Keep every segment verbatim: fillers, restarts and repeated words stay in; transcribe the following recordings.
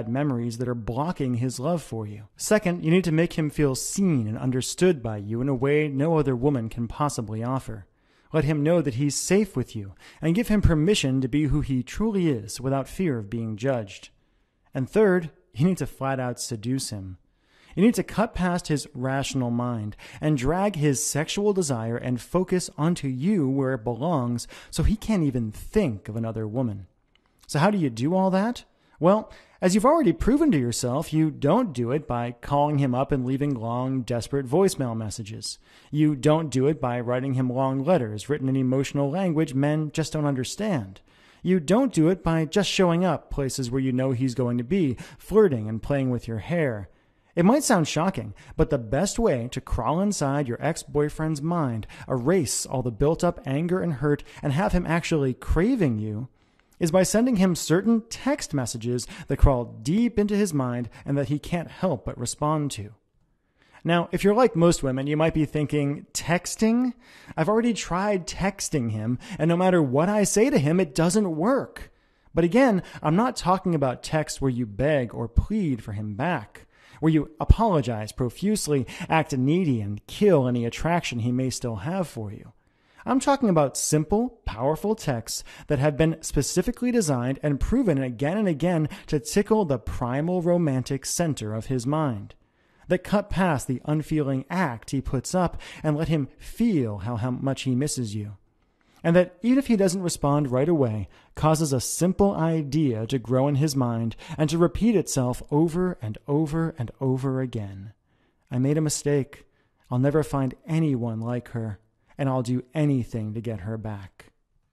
memories that are blocking his love for you. Second, you need to make him feel seen and understood by you in a way no other woman can possibly offer. Let him know that he's safe with you, and give him permission to be who he truly is without fear of being judged. And third, you need to flat out seduce him. You need to cut past his rational mind and drag his sexual desire and focus onto you where it belongs so he can't even think of another woman. So how do you do all that? Well, as you've already proven to yourself, you don't do it by calling him up and leaving long, desperate voicemail messages. You don't do it by writing him long letters written in emotional language men just don't understand. You don't do it by just showing up places where you know he's going to be, flirting and playing with your hair. It might sound shocking, but the best way to crawl inside your ex-boyfriend's mind, erase all the built-up anger and hurt, and have him actually craving you, is by sending him certain text messages that crawl deep into his mind and that he can't help but respond to. Now, if you're like most women, you might be thinking, texting? I've already tried texting him, and no matter what I say to him, it doesn't work. But again, I'm not talking about text where you beg or plead for him back, where you apologize profusely, act needy, and kill any attraction he may still have for you. I'm talking about simple, powerful texts that have been specifically designed and proven again and again to tickle the primal romantic center of his mind, that cut past the unfeeling act he puts up and let him feel how, how much he misses you, and that even if he doesn't respond right away, causes a simple idea to grow in his mind and to repeat itself over and over and over again. I made a mistake. I'll never find anyone like her, and I'll do anything to get her back.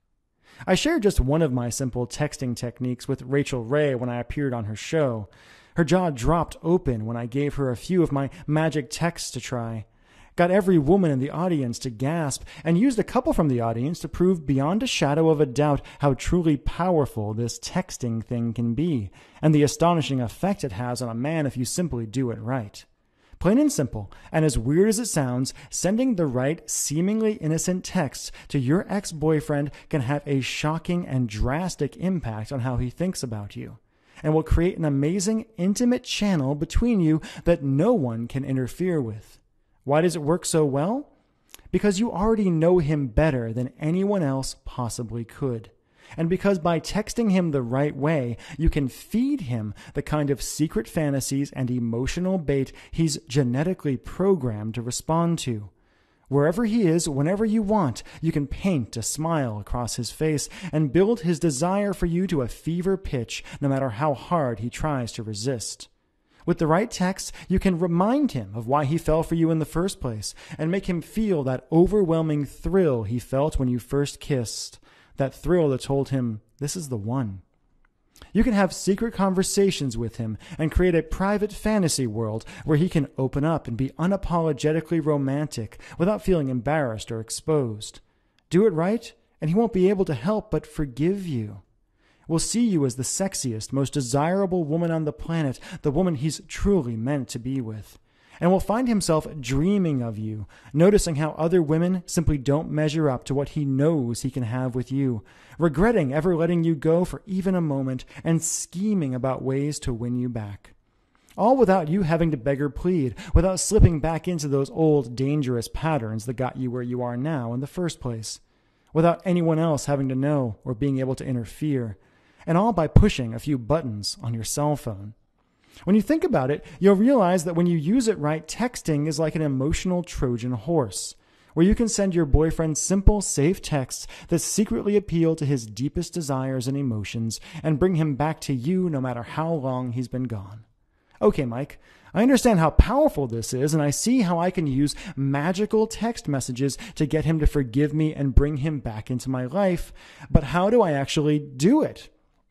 I shared just one of my simple texting techniques with Rachel Ray when I appeared on her show. Her jaw dropped open when I gave her a few of my magic texts to try, got every woman in the audience to gasp, and used a couple from the audience to prove beyond a shadow of a doubt how truly powerful this texting thing can be, and the astonishing effect it has on a man if you simply do it right. Plain and simple, and as weird as it sounds, sending the right, seemingly innocent texts to your ex-boyfriend can have a shocking and drastic impact on how he thinks about you, and will create an amazing, intimate channel between you that no one can interfere with. Why does it work so well? Because you already know him better than anyone else possibly could. And because by texting him the right way, you can feed him the kind of secret fantasies and emotional bait he's genetically programmed to respond to. Wherever he is, whenever you want, you can paint a smile across his face and build his desire for you to a fever pitch, no matter how hard he tries to resist. With the right text, you can remind him of why he fell for you in the first place and make him feel that overwhelming thrill he felt when you first kissed. That thrill that told him, this is the one. You can have secret conversations with him and create a private fantasy world where he can open up and be unapologetically romantic without feeling embarrassed or exposed. Do it right, and he won't be able to help but forgive you. Will see you as the sexiest, most desirable woman on the planet, the woman he's truly meant to be with, and will find himself dreaming of you, noticing how other women simply don't measure up to what he knows he can have with you, regretting ever letting you go for even a moment, and scheming about ways to win you back. All without you having to beg or plead, without slipping back into those old dangerous patterns that got you where you are now in the first place, without anyone else having to know or being able to interfere, and all by pushing a few buttons on your cell phone. When you think about it, you'll realize that when you use it right, texting is like an emotional Trojan horse, where you can send your boyfriend simple, safe texts that secretly appeal to his deepest desires and emotions and bring him back to you no matter how long he's been gone. Okay, Mike, I understand how powerful this is, and I see how I can use magical text messages to get him to forgive me and bring him back into my life, but how do I actually do it?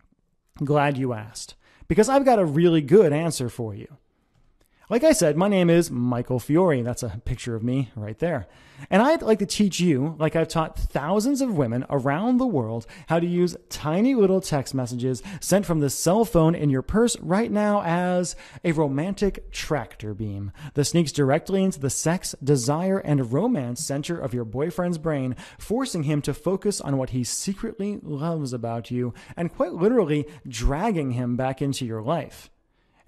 Glad you asked, because I've got a really good answer for you. Like I said, my name is Michael Fiore. That's a picture of me right there. And I'd like to teach you, like I've taught thousands of women around the world, how to use tiny little text messages sent from the cell phone in your purse right now as a romantic tractor beam that sneaks directly into the sex, desire, and romance center of your boyfriend's brain, forcing him to focus on what he secretly loves about you and quite literally dragging him back into your life.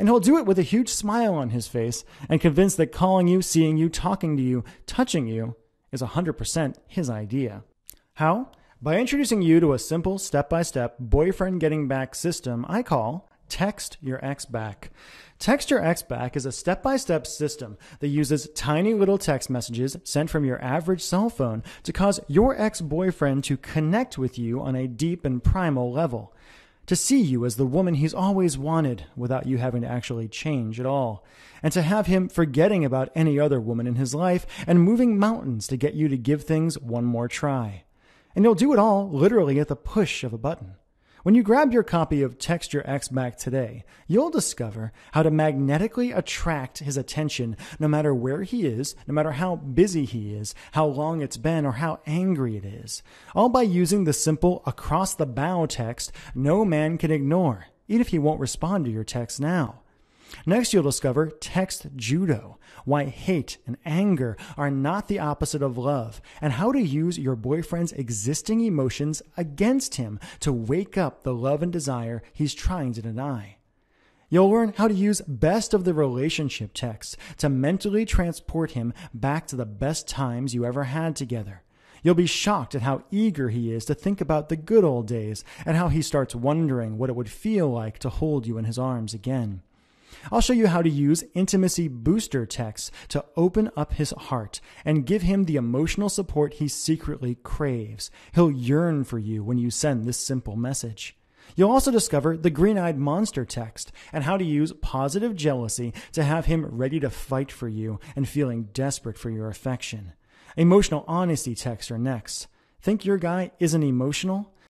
And he'll do it with a huge smile on his face and convinced that calling you, seeing you, talking to you, touching you is one hundred percent his idea. How? By introducing you to a simple step-by-step boyfriend getting back system I call Text Your Ex Back. Text Your Ex Back is a step-by-step system that uses tiny little text messages sent from your average cell phone to cause your ex-boyfriend to connect with you on a deep and primal level, to see you as the woman he's always wanted without you having to actually change at all, and to have him forgetting about any other woman in his life and moving mountains to get you to give things one more try. And you'll do it all literally at the push of a button. When you grab your copy of Text Your Ex Back today, you'll discover how to magnetically attract his attention no matter where he is, no matter how busy he is, how long it's been, or how angry it is, all by using the simple across-the-bow text no man can ignore, even if he won't respond to your text now. Next, you'll discover Text Judo, why hate and anger are not the opposite of love, and how to use your boyfriend's existing emotions against him to wake up the love and desire he's trying to deny. You'll learn how to use best of the relationship text to mentally transport him back to the best times you ever had together. You'll be shocked at how eager he is to think about the good old days and how he starts wondering what it would feel like to hold you in his arms again. I'll show you how to use intimacy booster texts to open up his heart and give him the emotional support he secretly craves. He'll yearn for you when you send this simple message. You'll also discover the green-eyed monster text and how to use positive jealousy to have him ready to fight for you and feeling desperate for your affection. Emotional honesty texts are next. Think your guy isn't emotional?